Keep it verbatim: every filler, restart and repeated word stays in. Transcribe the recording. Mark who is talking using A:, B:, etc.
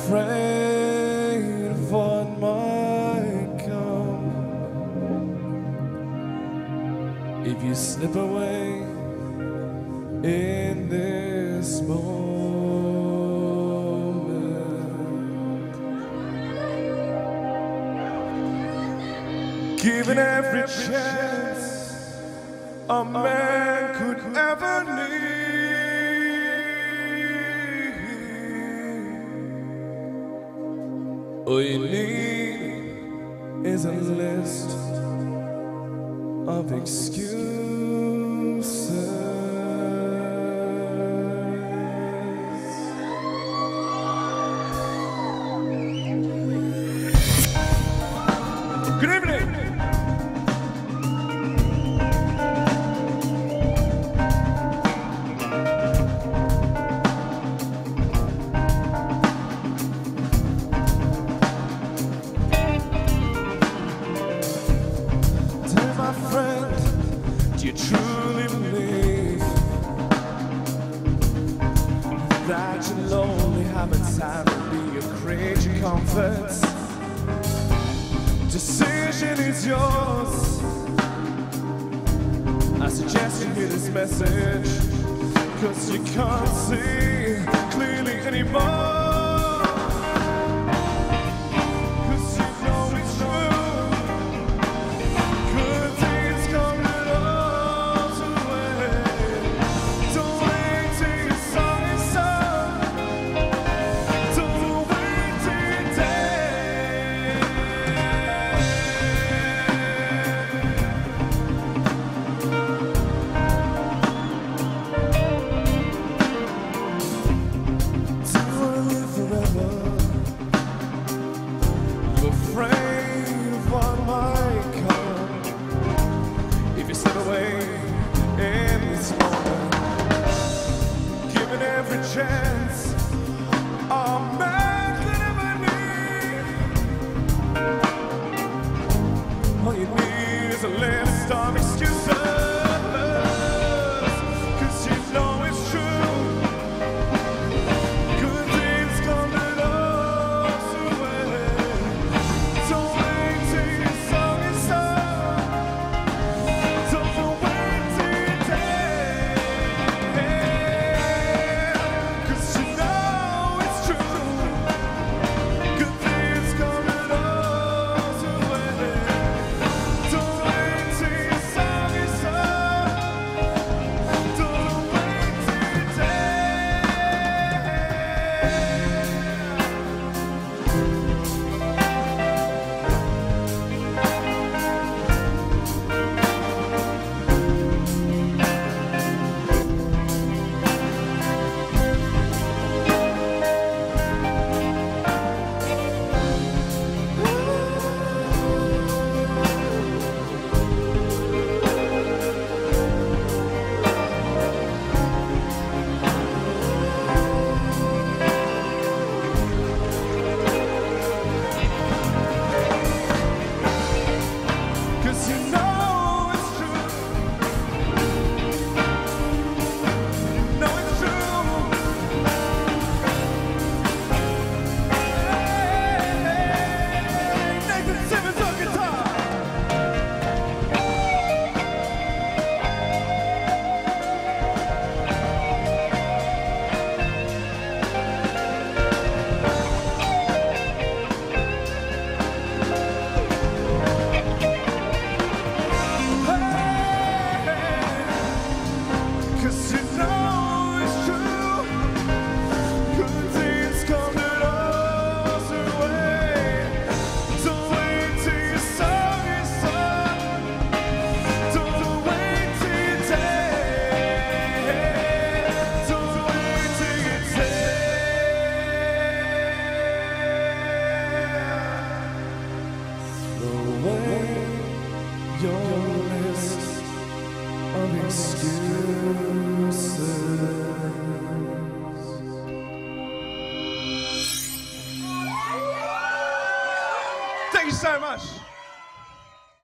A: afraid of what might come if you slip away in this moment. Given every chance a man could ever need, all you need is a list of excuses. Good evening. Do you truly believe that your lonely habitat will be your crazy comforts? Decision is yours. I suggest you hear this message, 'cause you can't see clearly anymore. Afraid of what might come if you slip away in this moment. Given every chance a man could ever need, all you need is a list of excuses. Your list of excuses. Thank you so much.